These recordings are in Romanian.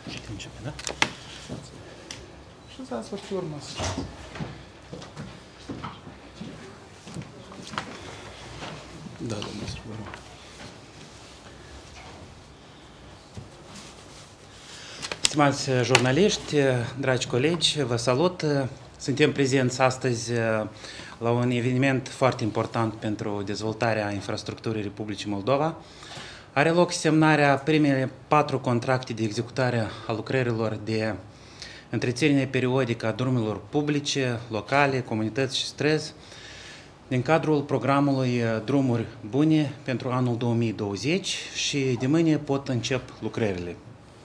Începe, da? Așezați-vă pe urmă. Da, domnul ministru, vă rog. Stimați jurnaliști, dragi colegi, vă salut. Suntem prezenți astăzi la un eveniment foarte important pentru dezvoltarea infrastructurii Republicii Moldova. Are loc semnarea primele 4 contracte de executare a lucrărilor de întreținere periodică a drumurilor publice, locale, comunități și străzi din cadrul programului Drumuri Bune pentru anul 2020 și de mâine pot începe lucrările.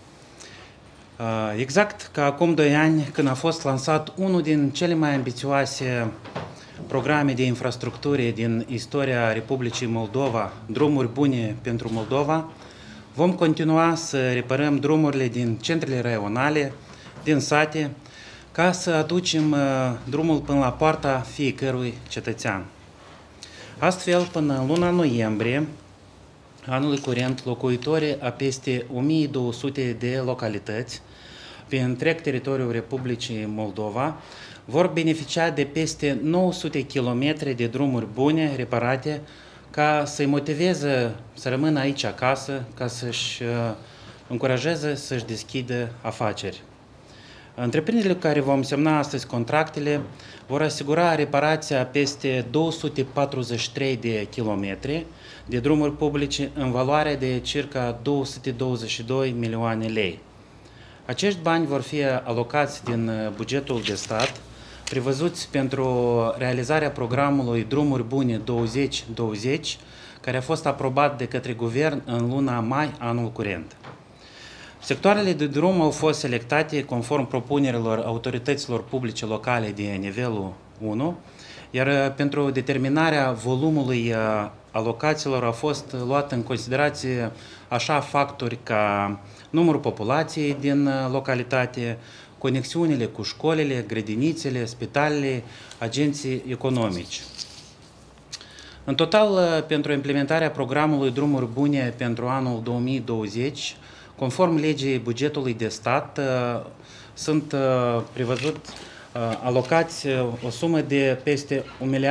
Exact ca acum 2 ani, când a fost lansat unul din cele mai ambițioase programe de infrastructură din istoria Republicii Moldova, Drumuri Bune pentru Moldova, vom continua să reparăm drumurile din centrele raionale, din sate, ca să aducem drumul până la poarta fiecărui cetățean. Astfel, până în luna noiembrie anului curent, locuitorii a peste 1200 de localități pe întreg teritoriul Republicii Moldova vor beneficia de peste 900 km de drumuri bune, reparate, ca să-i motiveze să rămână aici acasă, ca să-și încurajeze să-și deschidă afaceri. Întreprinderile cu care vom semna astăzi contractele vor asigura reparația peste 243 de kilometri de drumuri publice în valoare de circa 222 milioane lei. Acești bani vor fi alocați din bugetul de stat, prevăzuți pentru realizarea programului Drumuri Bune 2020, care a fost aprobat de către guvern în luna mai anul curent. Sectoarele de drum au fost selectate conform propunerilor autorităților publice locale de nivelul 1, iar pentru determinarea volumului alocațiilor a fost luat în considerație așa factori ca numărul populației din localitate, conexiunile cu școlile, grădinițele, spitalele, agenții economici. În total, pentru implementarea programului Drumuri Bune pentru anul 2020, conform legii bugetului de stat, sunt prevăzut alocați o sumă de peste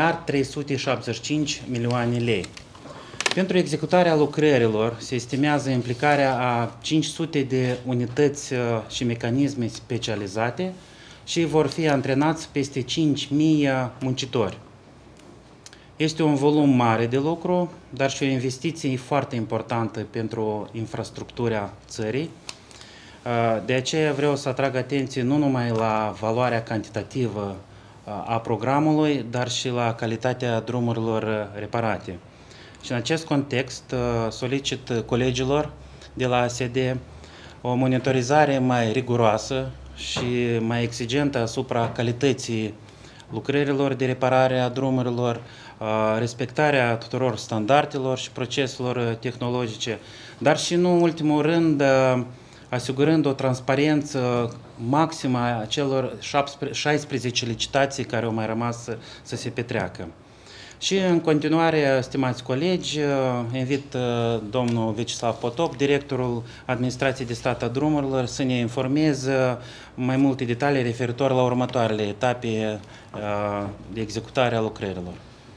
1.375 milioane lei. Pentru executarea lucrărilor se estimează implicarea a 500 de unități și mecanisme specializate și vor fi antrenați peste 5.000 muncitori. Este un volum mare de lucru, dar și o investiție foarte importantă pentru infrastructura țării. De aceea vreau să atrag atenție nu numai la valoarea cantitativă a programului, dar și la calitatea drumurilor reparate. Și în acest context solicit colegilor de la ASD o monitorizare mai riguroasă și mai exigentă asupra calității lucrărilor de reparare a drumurilor, respectarea tuturor standardelor și proceselor tehnologice, dar și nu în ultimul rând asigurând o transparență maximă a celor 16 licitații care au mai rămas să se petreacă. Și în continuare, stimați colegi, invit domnul Vecislav Potop, directorul Administrației de Stat a Drumurilor, să ne informeze mai multe detalii referitor la următoarele etape de executare a lucrărilor.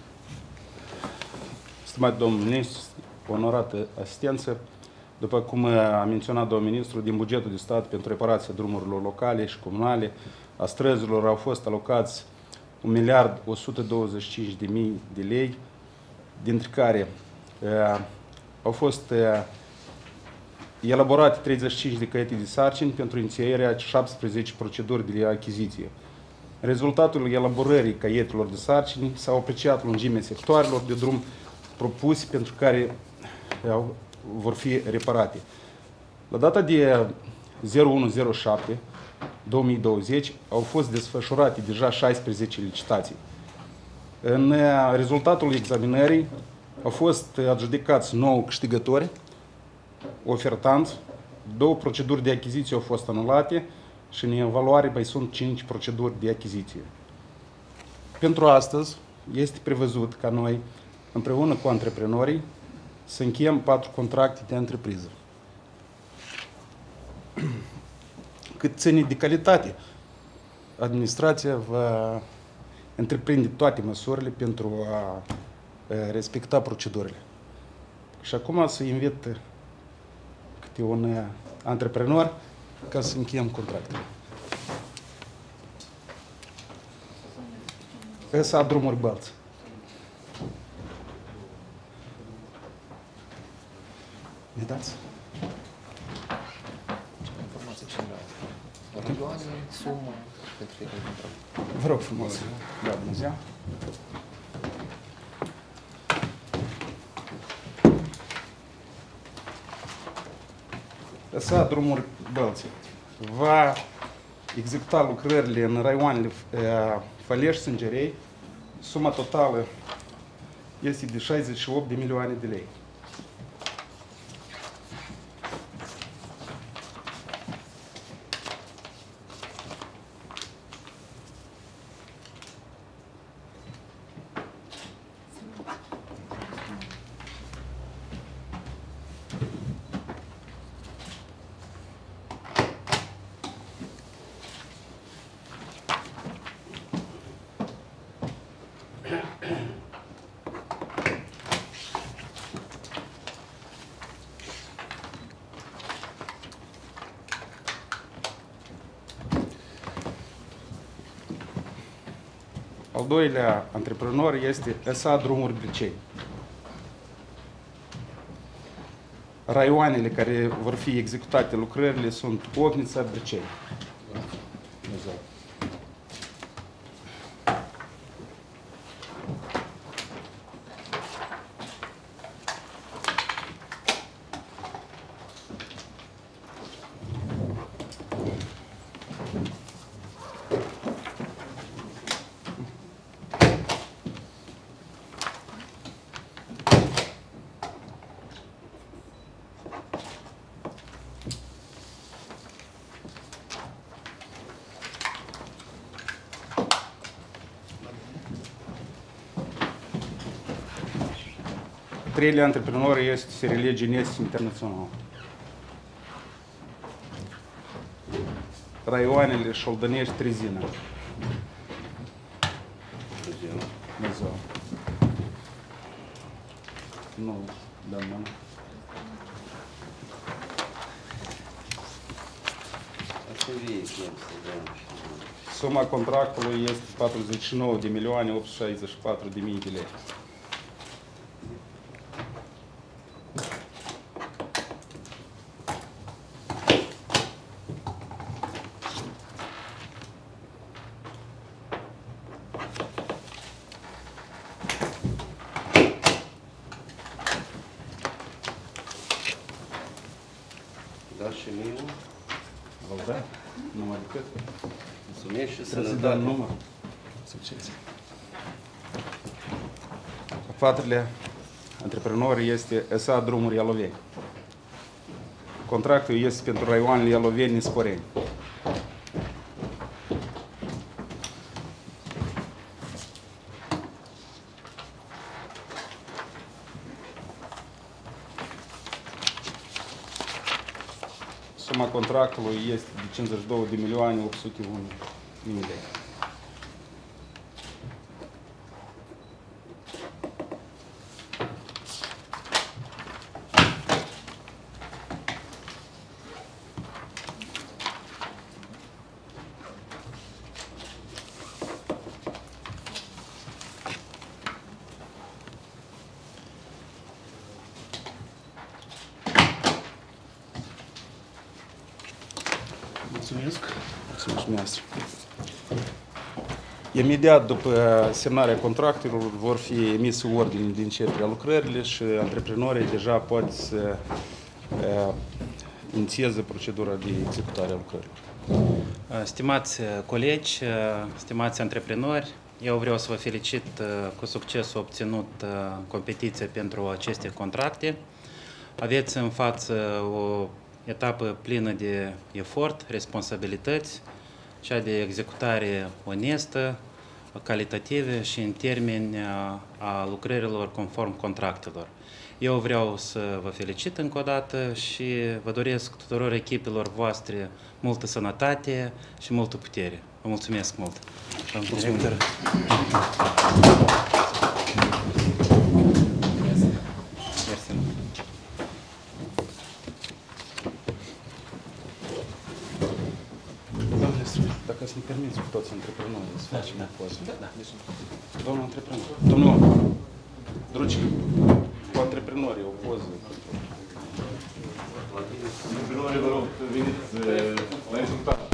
Stimați domnul ministru, onorată asistență, după cum a menționat domnul ministru, din bugetul de stat pentru reparația drumurilor locale și comunale, a străzilor au fost alocați 1.125.000 de lei, dintre care au fost elaborate 35 de caiete de sarcini pentru inițierea 17 proceduri de achiziție. Rezultatul elaborării caietelor de sarcini s-au apreciat lungimea sectoarelor de drum propuse pentru care vor fi reparate. La data de 01/07/2020 au fost desfășurate deja 16 licitații. În rezultatul examinării au fost adjudicați 9 câștigători, ofertanți, 2 proceduri de achiziție au fost anulate și în evaluare mai sunt 5 proceduri de achiziție. Pentru astăzi este prevăzut ca noi, împreună cu antreprenorii, să încheiem 4 contracte de întrepriză. cât ține de calitate, administrația va întreprinde toate măsurile pentru a respecta procedurile. Și acum să invit câte un antreprenor ca să încheiem contractul. S.A. Drumuri Bălți. Ne dați? Informații generale. Milioane, sumă pentru fiecare contract. Vă rog frumos. Da, bună ziua. S.A. Drumuri Bălți va executa lucrările în raioanele Făleș, Sângerei. Suma totală este de 68 de milioane de lei. Al doilea antreprenor este S.A. Drumuri Briceni. Raioanele care vor fi executate lucrările sunt Ocnița, Briceni. Treilea antreprenor este SRL Genesis Internațional. Raioanele Șoldănești, Trezina. Nu, da, mână. Suma contractului este 49.864.000 de lei. Da, și mie. Vă da? Numai decât. Mulțumesc și Trebuie să dăm sănătate. număr. Succes. A patrulea antreprenor este S.A. Drumuri Ialoveni. Contractul este pentru raioanele Ialoveni, Sporeni. Suma contractului este de 52.801.000 de lei. Mulțumesc. Mulțumesc dumneavoastră. Imediat după semnarea contractelor vor fi emise ordine de începere a lucrărilor și antreprenorii deja pot să inițieze procedura de executare a lucrărilor. Stimați colegi, stimați antreprenori, eu vreau să vă felicit cu succesul obținut în competiție pentru aceste contracte. Aveți în față o etapă plină de efort, responsabilități, cea de executare onestă, calitative și în termeni a lucrărilor conform contractelor. Eu vreau să vă felicit încă o dată și vă doresc tuturor echipelor voastre multă sănătate și multă putere. Vă mulțumesc mult. Domnul director. Mersi. Domnule Străin, dacă să-mi permiți cu toți antreprenorii să facem o poză. Da. Domnul antreprenor, domnul Drucic, cu antreprenorii o poză. Antreprenorii, vă rog, veniți la insultare.